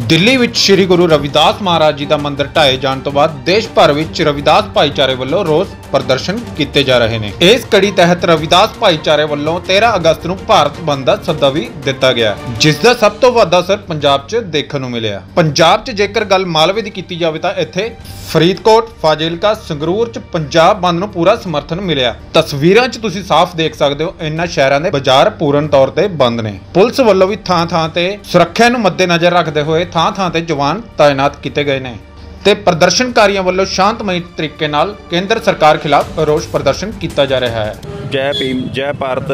ਦਿੱਲੀ ਵਿੱਚ ਸ਼੍ਰੀ ਗੁਰੂ ਰਵਿਦਾਸ ਮਹਾਰਾਜ ਜੀ ਦਾ ਮੰਦਿਰ ਢਾਏ ਜਾਣ ਤੋਂ ਬਾਅਦ ਦੇਸ਼ ਭਰ ਵਿੱਚ ਰਵਿਦਾਸ ਭਾਈਚਾਰੇ ਵੱਲੋਂ ਰੋਸ ਪ੍ਰਦਰਸ਼ਨ ਕੀਤੇ ਜਾ ਰਹੇ ਨੇ। ਇਸ ਕੜੀ ਤਹਿਤ ਰਵਿਦਾਸ ਭਾਈਚਾਰੇ ਵੱਲੋਂ 13 ਅਗਸਤ ਨੂੰ ਭਾਰਤ ਬੰਦ ਦਾ ਸੱਦਾ ਵੀ ਦਿੱਤਾ ਗਿਆ, ਜਿਸ ਦਾ ਸਭ ਤੋਂ ਵੱਧ ਅਸਰ ਪੰਜਾਬ 'ਚ ਦੇਖਣ ਨੂੰ ਮਿਲਿਆ। ਪੰਜਾਬ 'ਚ ਜੇਕਰ ਗੱਲ ਮਾਲਵੇ ਦੀ ਕੀਤੀ ਜਾਵੇ ਤਾਂ ਇੱਥੇ ਫਰੀਦਕੋਟ, ਫਾਜ਼ਿਲਕਾ, ਸੰਗਰੂਰ 'ਚ ਪੰਜਾਬ ਬੰਦ ਨੂੰ ਪੂਰਾ ਸਮਰਥਨ ਮਿਲਿਆ। ਤਸਵੀਰਾਂ 'ਚ ਤੁਸੀਂ ਸਾਫ਼ ਦੇਖ ਸਕਦੇ ਹੋ, ਇਨ੍ਹਾਂ ਸ਼ਹਿਰਾਂ ਦੇ ਬਾਜ਼ਾਰ ਪੂਰਨ ਤੌਰ ਤੇ ਬੰਦ ਨੇ। ਪੁਲਿਸ ਵੱਲੋਂ ਵੀ ਥਾਂ-ਥਾਂ ਤੇ ਸੁਰੱਖਿਆ ਨੂੰ ਮੱਦੇਨਜ਼ਰ ਰੱਖਦੇ ਹੋਏ ਥਾਂ-ਥਾਂ ਤੇ ਜਵਾਨ ਤਾਇਨਾਤ ਕੀਤੇ ਗਏ ਨੇ ਤੇ ਪ੍ਰਦਰਸ਼ਨਕਾਰੀਆਂ ਵੱਲੋਂ ਸ਼ਾਂਤਮਈ ਤਰੀਕੇ ਨਾਲ ਕੇਂਦਰ ਸਰਕਾਰ ਖਿਲਾਫ ਰੋਸ ਪ੍ਰਦਰਸ਼ਨ ਕੀਤਾ ਜਾ ਰਿਹਾ ਹੈ। ਜੈ ਭੀਮ, ਜੈ ਭਾਰਤ।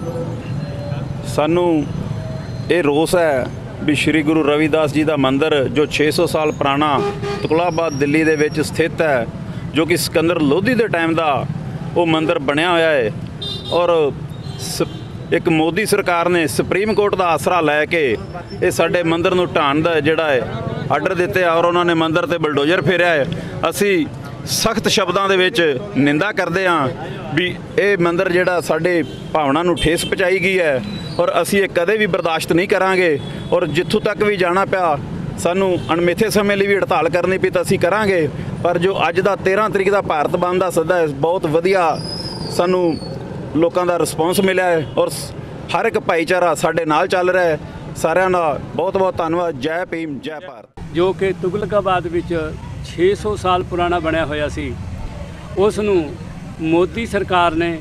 ਸਾਨੂੰ ਇਹ ਰੋਸ ਹੈ ਵੀ ਸ਼੍ਰੀ ਗੁਰੂ ਰਵਿਦਾਸ ਜੀ ਦਾ ਮੰਦਿਰ ਜੋ 600 ਸਾਲ ਪੁਰਾਣਾ ਤੁਗਲਾਬਾਦ ਦਿੱਲੀ ਦੇ ਵਿੱਚ ਸਥਿਤ ਹੈ, ਜੋ ਕਿ ਸਿਕੰਦਰ ਲੋਧੀ ਦੇ ਟਾਈਮ ਦਾ ਉਹ ਮੰਦਿਰ ਬਣਿਆ ਹੋਇਆ ਹੈ ਔਰ ਇੱਕ ਮੋਦੀ ਸਰਕਾਰ ਨੇ ਸੁਪਰੀਮ ਕੋਰਟ ਦਾ ਆਸਰਾ ਲੈ ਕੇ ਇਹ ਸਾਡੇ ਮੰਦਿਰ ਨੂੰ ਢਾਣ ਦਾ ਜਿਹੜਾ ਹੈ ਆਰਡਰ ਦਿੱਤੇ ਔਰ ਉਹਨਾਂ ਨੇ ਮੰਦਿਰ ਤੇ ਬਲਡੋਜ਼ਰ ਫੇਰਿਆ ਹੈ। ਅਸੀਂ ਸਖਤ ਸ਼ਬਦਾਂ ਦੇ ਵਿੱਚ ਨਿੰਦਾ ਕਰਦੇ ਹਾਂ ਵੀ ਇਹ ਮੰਦਿਰ ਜਿਹੜਾ ਸਾਡੇ ਭਾਵਨਾ ਨੂੰ ਠੇਸ ਪਹੁੰਚਾਈ ਗਈ ਹੈ ਔਰ ਅਸੀਂ ਇਹ ਕਦੇ ਵੀ ਬਰਦਾਸ਼ਤ ਨਹੀਂ ਕਰਾਂਗੇ ਔਰ ਜਿੱਥੋਂ ਤੱਕ ਵੀ ਜਾਣਾ ਪਿਆ ਸਾਨੂੰ ਅਣਮਿੱਥੇ ਸਮੇਂ ਲਈ ਵੀ ਹੜਤਾਲ ਕਰਨੀ ਪਈ ਤਾਂ ਅਸੀਂ ਕਰਾਂਗੇ। ਪਰ ਜੋ ਅੱਜ ਦਾ 13 ਤਰੀਕ ਦਾ ਭਾਰਤ ਬੰਦ ਦਾ ਸੱਦਾ ਹੈ, ਬਹੁਤ ਵਧੀਆ ਸਾਨੂੰ ਲੋਕਾਂ ਦਾ ਰਿਸਪੌਂਸ ਮਿਲਿਆ ਹੈ ਔਰ ਹਰ ਇੱਕ ਭਾਈਚਾਰਾ ਸਾਡੇ ਨਾਲ ਚੱਲ ਰਿਹਾ ਹੈ। ਸਾਰਿਆਂ ਦਾ ਬਹੁਤ ਬਹੁਤ ਧੰਨਵਾਦ। ਜੈ ਭੀਮ, ਜੈ ਭਾਰਤ। ਜੋ ਕਿ ਤੁਗਲਕਾਬਾਦ ਵਿੱਚ 600 ਸਾਲ ਪੁਰਾਣਾ ਬਣਿਆ ਹੋਇਆ ਸੀ, ਉਸ ਨੂੰ ਮੋਦੀ ਸਰਕਾਰ ਨੇ,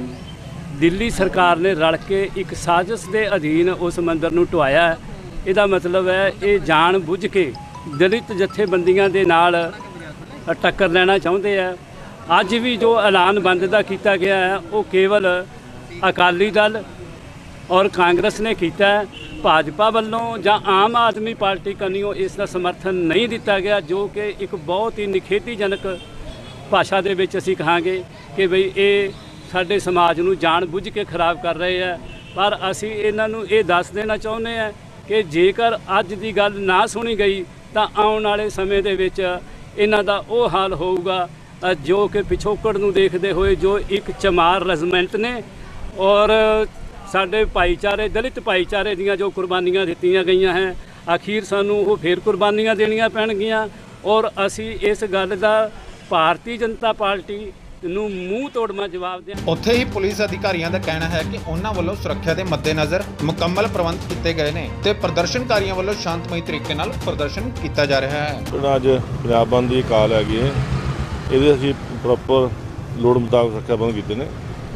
ਦਿੱਲੀ ਸਰਕਾਰ ਨੇ ਰਲ ਕੇ ਇੱਕ ਸਾਜ਼ਿਸ਼ ਦੇ ਅਧੀਨ ਉਸ ਮੰਦਿਰ ਨੂੰ ਢਵਾਇਆ ਹੈ। ਇਹਦਾ ਮਤਲਬ ਹੈ ਇਹ ਜਾਣ ਬੁੱਝ ਕੇ ਦਲਿਤ ਜਥੇਬੰਦੀਆਂ ਦੇ ਨਾਲ ਟੱਕਰ ਲੈਣਾ ਚਾਹੁੰਦੇ ਆ। ਅੱਜ ਵੀ ਜੋ ਐਲਾਨ ਬੰਦ ਦਾ ਕੀਤਾ ਗਿਆ ਹੈ ਉਹ ਕੇਵਲ ਅਕਾਲੀ ਦਲ ਔਰ ਕਾਂਗਰਸ ਨੇ ਕੀਤਾ ਹੈ। ਭਾਜਪਾ ਵੱਲੋਂ ਜਾਂ ਆਮ ਆਦਮੀ ਪਾਰਟੀ ਕੰਨਿਓ ਇਸ ਦਾ ਸਮਰਥਨ ਨਹੀਂ ਦਿੱਤਾ ਗਿਆ, ਜੋ ਕਿ ਇੱਕ ਬਹੁਤ ਹੀ ਨਿਖੇਧੀਜਨਕ ਭਾਸ਼ਾ ਦੇ ਵਿੱਚ ਅਸੀਂ ਕਹਾਂਗੇ ਕਿ ਬਈ ਇਹ ਸਾਡੇ ਸਮਾਜ ਨੂੰ ਜਾਣ ਬੁੱਝ ਕੇ ਖਰਾਬ ਕਰ ਰਹੇ ਆ। ਪਰ ਅਸੀਂ ਇਹਨਾਂ ਨੂੰ ਇਹ ਦੱਸ ਦੇਣਾ ਚਾਹੁੰਦੇ ਹਾਂ ਕਿ ਜੇਕਰ ਅੱਜ ਦੀ ਗੱਲ ਨਾ ਸੁਣੀ ਗਈ ਤਾਂ ਆਉਣ ਵਾਲੇ ਸਮੇਂ ਦੇ ਵਿੱਚ ਇਹਨਾਂ ਦਾ ਉਹ ਹਾਲ ਹੋਊਗਾ ਜੋ ਕਿ ਪਿਛੋਕੜ ਨੂੰ ਦੇਖਦੇ ਹੋਏ ਜੋ ਇੱਕ ਚਮਾਰ ਰੈਜੀਮੈਂਟ ਨੇ ਔਰ ਸਾਡੇ ਭਾਈਚਾਰੇ, ਦਲਿਤ ਭਾਈਚਾਰੇ ਦੀਆਂ ਜੋ ਕੁਰਬਾਨੀਆਂ ਦਿੱਤੀਆਂ ਗਈਆਂ ਹੈ, ਅਖੀਰ ਸਾਨੂੰ ਉਹ ਫੇਰ ਕੁਰਬਾਨੀਆਂ ਦੇਣੀਆਂ ਪੈਣਗੀਆਂ ਔਰ ਅਸੀਂ ਇਸ ਗੱਲ ਦਾ ਭਾਰਤੀ ਜਨਤਾ ਪਾਰਟੀ ਨੂੰ ਮੂੰਹ ਤੋੜਵਾਂ ਜਵਾਬ ਦਿਆਂ। ਉੱਥੇ ਹੀ ਪੁਲਿਸ ਅਧਿਕਾਰੀਆਂ ਦਾ ਕਹਿਣਾ ਹੈ ਕਿ ਉਹਨਾਂ ਵੱਲੋਂ ਸੁਰੱਖਿਆ ਦੇ ਮੱਦੇਨਜ਼ਰ ਮੁਕੰਮਲ ਪ੍ਰਬੰਧ ਕੀਤੇ ਗਏ ਨੇ ਤੇ ਪ੍ਰਦਰਸ਼ਨਕਾਰੀਆਂ ਵੱਲੋਂ ਸ਼ਾਂਤਮਈ ਤਰੀਕੇ ਨਾਲ ਪ੍ਰਦਰਸ਼ਨ ਕੀਤਾ ਜਾ ਰਿਹਾ ਹੈ। ਅੱਜ ਪੰਜਾਬ ਬੰਦ ਦੀ ਕਾਲ ਹੈਗੀ ਹੈ, ਇਹਦੇ ਅਸੀਂ ਪ੍ਰੋਪਰ ਲੋੜ ਮੁਤਾਬਕ ਸੁਰੱਖਿਆ ਪ੍ਰਬੰਧ ਕੀਤੇ ਨੇ।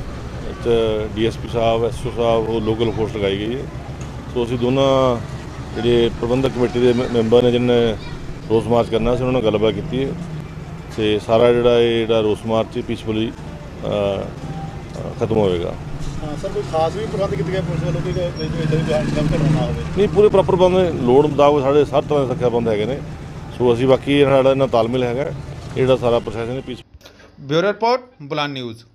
DSP ਸਾਹਿਬ, SO ਸਾਹਿਬ, ਉਹ ਲੋਕਲ ਫੋਰਸ ਲਗਾਈ ਗਈ ਹੈ। ਸੋ ਅਸੀਂ ਦੋਨਾਂ ਜਿਹੜੇ ਪ੍ਰਬੰਧਕ ਕਮੇਟੀ ਦੇ ਮੈਂਬਰ ਨੇ ਜਿਹਨੇ ਰੋਸ ਮਾਰਚ ਕਰਨਾ ਸੀ, ਉਹਨਾਂ ਨਾਲ ਗੱਲਬਾਤ ਕੀਤੀ ਹੈ ਅਤੇ ਸਾਰਾ ਜਿਹੜਾ ਰੋਸ ਮਾਰਚ ਪੀਸਫੁਲੀ ਖਤਮ ਹੋਵੇਗਾ। ਸਰ, ਕੋਈ ਖਾਸ ਵੀ ਪ੍ਰਬੰਧ ਕੀਤੇ ਗਏ ਪੁਲਿਸ ਵੱਲੋਂ ਕਿ ਨਾ ਹੋਵੇ? ਨਹੀਂ, ਪੂਰੇ ਪ੍ਰੋਪਰ ਪ੍ਰਬੰਧ ਲੋੜ ਮੁਤਾਬਕ ਸਾਡੇ ਹਰ ਤਰ੍ਹਾਂ ਦੇ ਸੁਰੱਖਿਆ ਪ੍ਰਬੰਧ ਹੈਗੇ ਨੇ। ਸੋ ਅਸੀਂ ਬਾਕੀ ਸਾਡਾ ਇਹਨਾਂ ਤਾਲਮੇਲ ਹੈਗਾ, ਇਹ ਜਿਹੜਾ ਸਾਰਾ ਪ੍ਰੋਸੈਸ ਹੈ ਪੀਸ। Bureau report, Buland news.